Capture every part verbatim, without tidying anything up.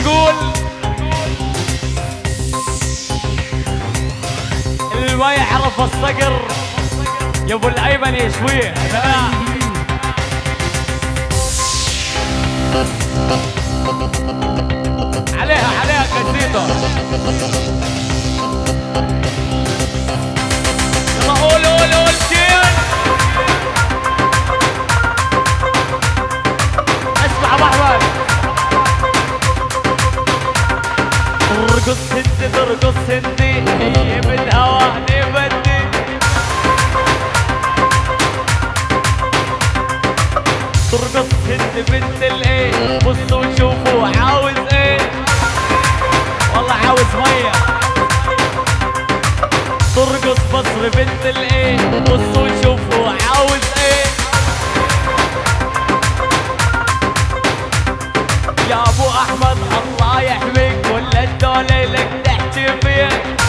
تقول اللي ما يعرف الصقر يا ابو الايمن يشويه. عليها عليها كاسيتو. يلا قول قول قول شين. اسمع ابو احمد. ترقص هندي ترقص هندي هي بالهوا نبدي. ترقص هندي بنت الايه. بصوا وشوفوا عاوز ايه. والله عاوز ميه. ترقص مصر بنت الايه. بصوا وشوفوا عاوز ايه. يا ابو احمد الله يحميك كل الدولة لك تحكي فيه.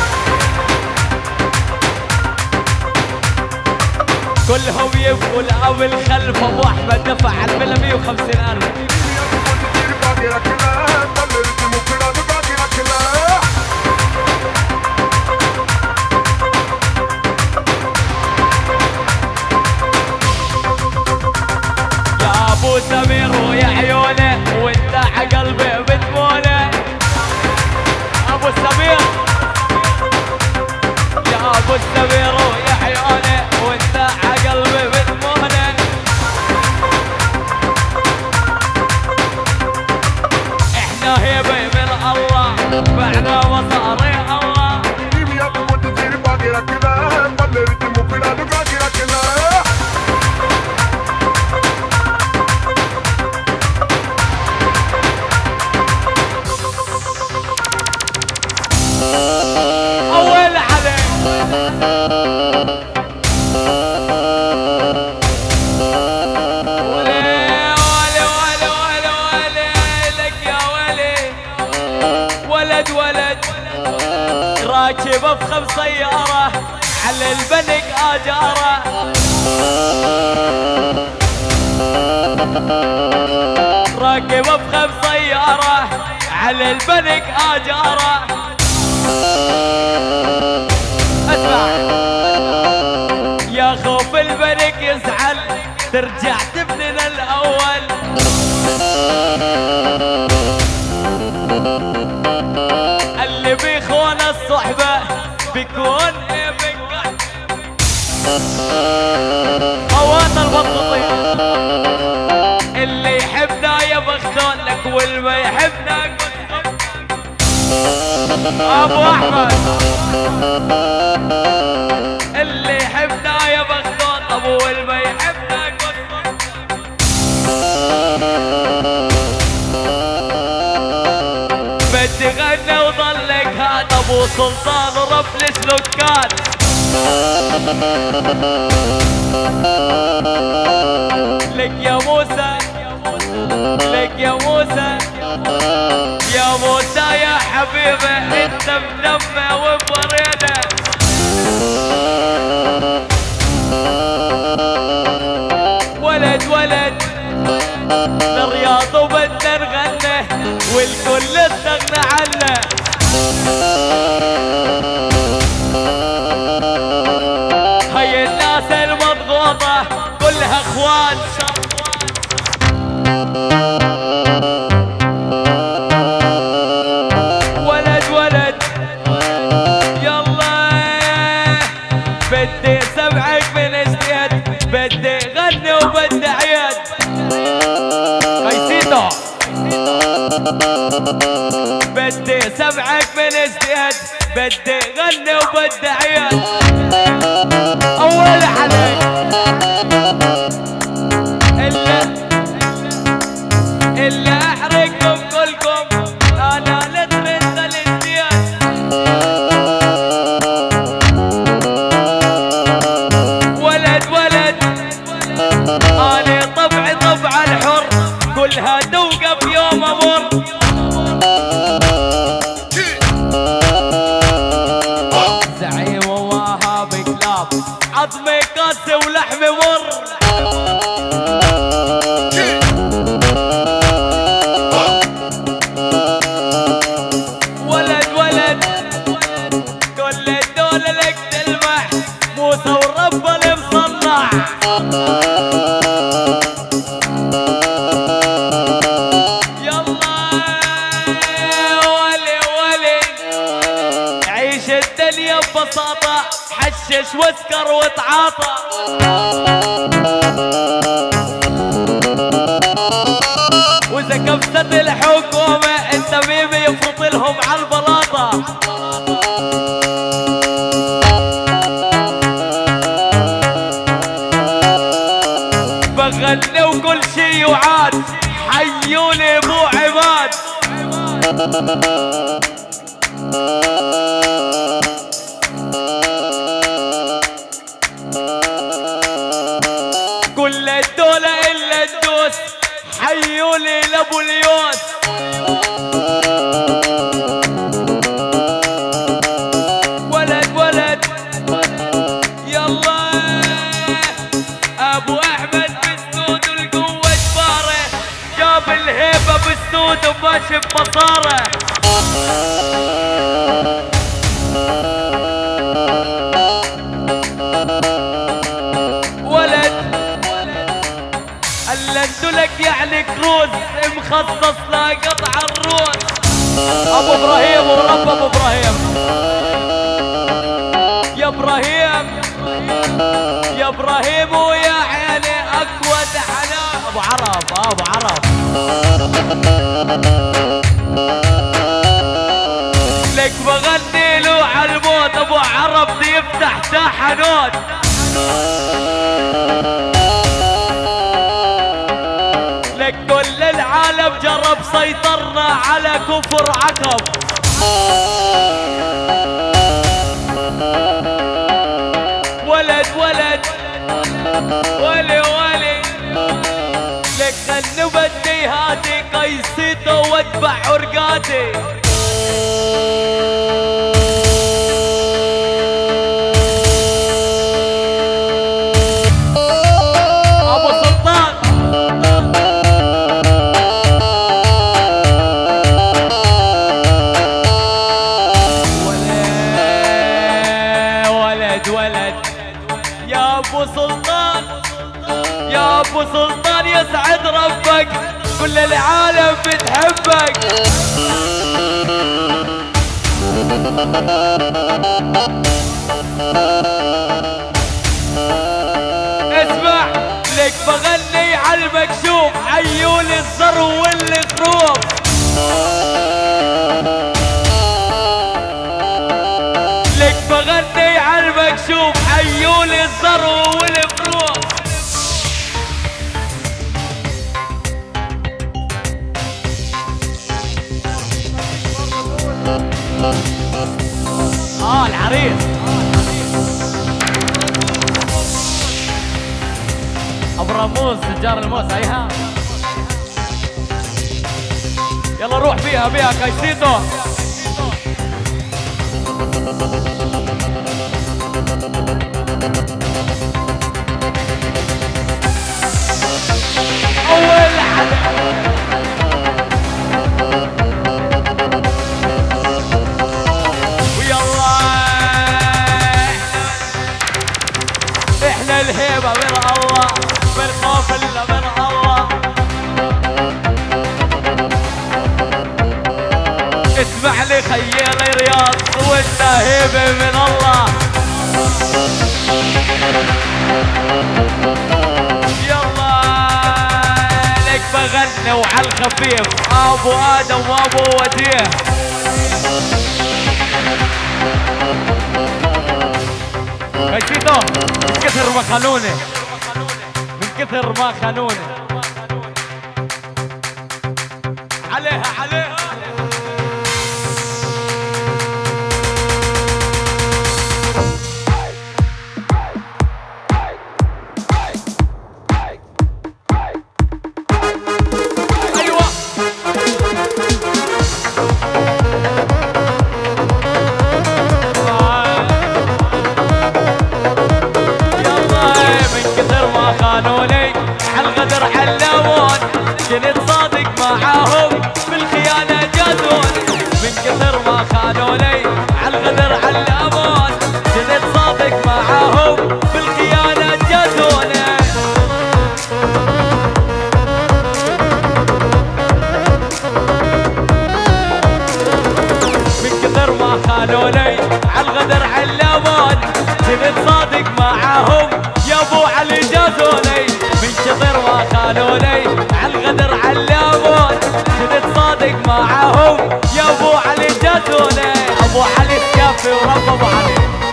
كلهم يبقوا الاب الخلف. ابو احمد دفع الملا مية وخمسين الف. يا ابو سمير ويا عيونه وانت عقلبي بدمونه. ابو سمير يا ابو سمير ويا عيونه وانت عقلبي بدمونه. احنا هيبه من الله معنا مصاري الله. اول عليك ولد ولد راكب افخم سيارة على البنك اجارة. راكب افخم سيارة على البنك اجارة. اسمع يا خوف البنك يزعل ترجع تبني الاول. اللي بيخون الصحبة بيكون بيكون اوان البطوطين. اللي يحبنا يبختون لك واللي ما يحبنا ابو احمد. اللي يحبنا يبختون ابو واللي ما يحبنا بدي غنى وظلك هذا ابو سلطان ورب السلوكات. لك يا موسى لك يا موسى يا موسى يا حبيبي انت بدمه وبوريده. ولد ولد للرياض وبدنا نغني والكل استغنى عنه. هاي الناس المضغوطة كلها اخوان. ولد ولد يلا بدي سمعك من ازدياد. بدي غني وبدي عياد. كايسيتو بدي سمعك من ازدياد. بدي غني وبدي عياد. اول عليك الا الا احرقكم كلكم انا لترد الازدياد. ولد ولد انا طبعي طبع الحر كلها توقف يوم امر. زعيم ووهاب كلاب عظمي قاسي ولحمي مر. ببساطة حشش واسكر وتعاطى. واذا كبست الحكومة التميمي يفرط لهم على البلاطة. بغني وكل شي وعاد حيوني ابو عماد. كل الدولة الا الدوس حيوني لابو اليوس. ولد ولد يلا ابو احمد بسنود القوة جباره جاب الهيبة بسنود وماشي بمصاره. ولد اللندلك يعني كروز مخصص لقطع الروس. ابو ابراهيم ورب ابو ابراهيم يا ابراهيم يا ابراهيم ويا عيني اكود حنان. ابو عرب ابو عرب لك بغني له على الموت. ابو عرب دي يفتح تحنوت. لك كل العالم جرب سيطرنا على كفر عقب. ولد ولد ولي ولي لك خلني بدي هاتي قيسيته واتبع عرقاتي. ابو سلطان ولد ولد يا ابو سلطان يا ابو سلطان يسعد ربك كل العالم بتحبك. اسمع لك بغني على المكشوف عيوني الزرو والخروف. لك بغني على المكشوف عيوني الزرو والخروف. اه العريس ابو رموز سجار الموس. ايها يلا روح بيها بيها كايسيتو. اول حدا احنا الهيبة من الله بالخوف الا من الله. اسمع لي خيالي رياض وانت هيبة من الله. يلا لك بغني وعلى الخفيف ابو ادم وابو وديه. كيسيتو من كثر ما خانوني من كثر ما خانوني. عليها عليها ايوه خانوني عالغدر علمون كنت صادق معاهم بالخيانة معاهم يا ابو علي جازوني ابو علي السيافي ورب ابو علي.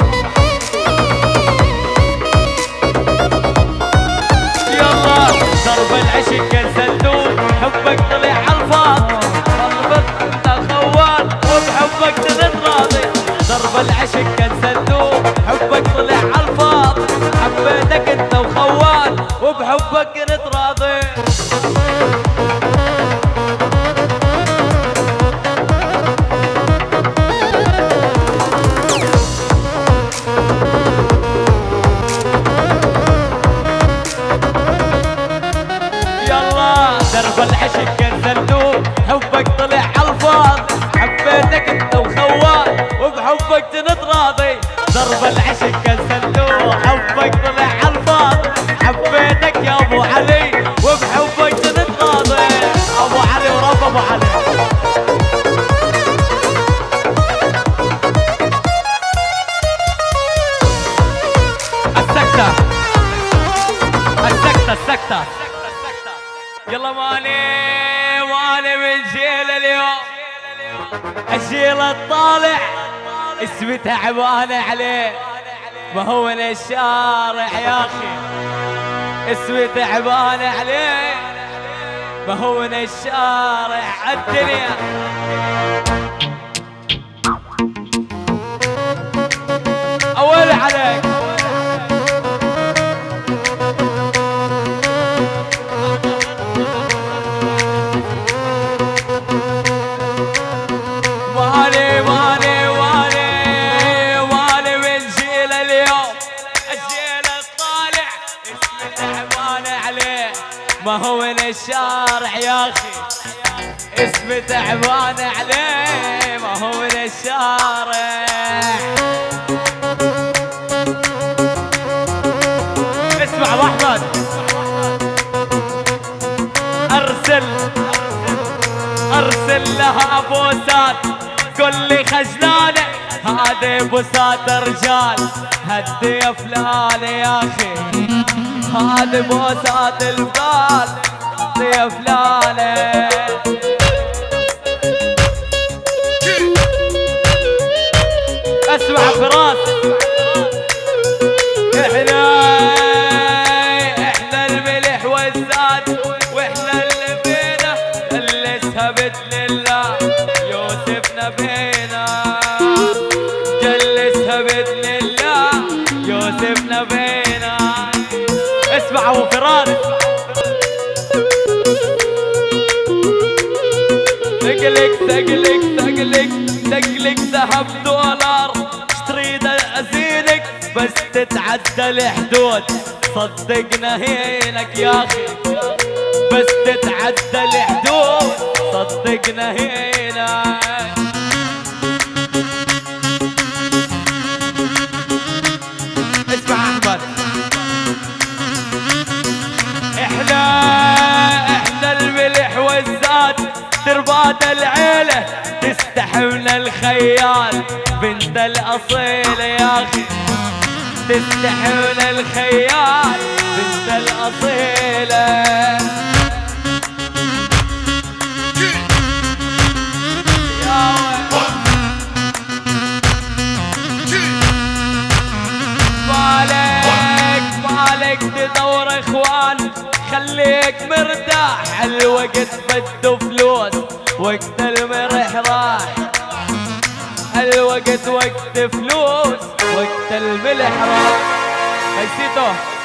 يلا درب العشق كسلتون حبك طلع عالفاض قلبك انت خوان وبحبك تنراضي. درب العشق كسلتون حبك طلع عالفاض حبيتك انت وخوان وبحبك نتراضي. درب العشق كنزلتوه حبك طلع عالفاض حبيتك انت وخوان وبحبك تنتراضي. درب العشق كنزلتوه حبك طلع عالفاض حبيتك يا ابو علي وبحبك تنتراضي. ابو علي ورب ابو علي. السكتة السكتة السكتة. يلا ماني ماني من جيل اليوم الجيل الطالع اسمي تعبان عليه ما هو من الشارع يا اخي. اسمي تعبان عليه ما هو من الشارع الدنيا. اول عليك ماني ماني ماني ماني من جيل اليوم الجيل الطالع اسمي تعبان عليه ما هو من الشارع يا اخي. اسمي تعبان عليه ما هو من الشارع. اسمع ابو احمد ارسل ارسل لها بوسات قل لي خجلانه هذه بوسات رجال هدي يا فلان يا اخي. هذه بوسات الفلان هدي يا فلان. اسمع فراس احنا احنا الملح والزاد واحنا اللي بينا اللي سهبت لله يوسفنا بينا جلسها باذن الله يوسفنا بينا. اسمع ابو فراس ثقلك ثقلك ثقلك ثقلك ذهب دولار اشتري ازينك بس تتعدى الحدود صدقنا هينك يا اخي بس تتعدى الحدود صدقنا هينك. اسمع احمد احنا احنا الملح والزاد ترباد العيله تستحمنا الخيال بنت الاصيله يا اخي تستحمنا الخيال بنت الاصيله. مالك مالك تدور اخوان خليك مرتاح الوقت بده فلوس وقت المرح راح الوقت وقت فلوس وقت الملح راح. نسيته